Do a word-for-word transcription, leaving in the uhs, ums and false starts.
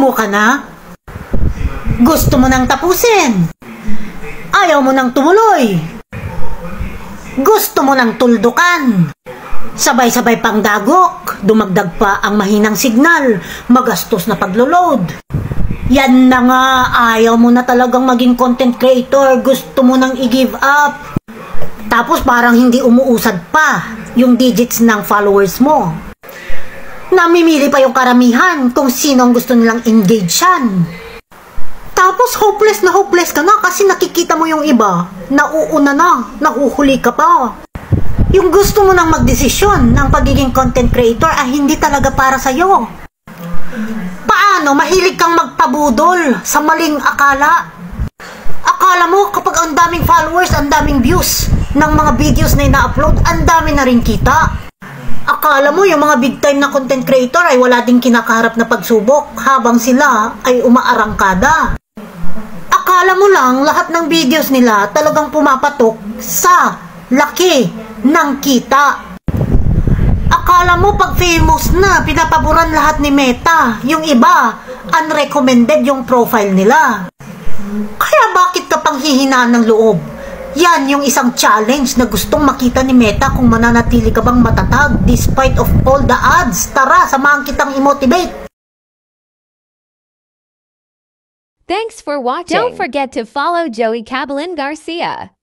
Momo ka na? Gusto mo nang tapusin? Ayaw mo nang tumuloy? Gusto mo nang tuldukan? Sabay-sabay pang dagok, dumagdag pa ang mahinang signal, magastos na paglo-load. Yan na nga, ayaw mo na talagang maging content creator, gusto mo nang i-give up. Tapos parang hindi umuusad pa yung digits ng followers mo. Namimili pa yung karamihan kung sino ang gusto nilang engage-an. Tapos hopeless na hopeless ka na kasi nakikita mo yung iba, nauuna na, nahuhuli ka pa. Yung gusto mo nang magdesisyon ng pagiging content creator ay hindi talaga para sa'yo. Paano mahilig kang magpabudol sa maling akala? Akala mo kapag ang daming followers, ang daming views ng mga videos na ina-upload, ang dami na rin kita. Akala mo yung mga big time na content creator ay wala ding kinakaharap na pagsubok habang sila ay umaarangkada. Akala mo lang lahat ng videos nila talagang pumapatok sa laki ng kita. Akala mo pag famous na, pinapaboran lahat ni Meta. Yung iba, unrecommended yung profile nila. Kaya bakit ka pang hihinaan ng loob? Yan yung isang challenge na gustong makita ni Meta kung mananatili ka bang matatag despite of all the odds. Tara, samahan kitang i-motivate. Thanks for watching. Don't forget to follow Joey Cabalin Garcia.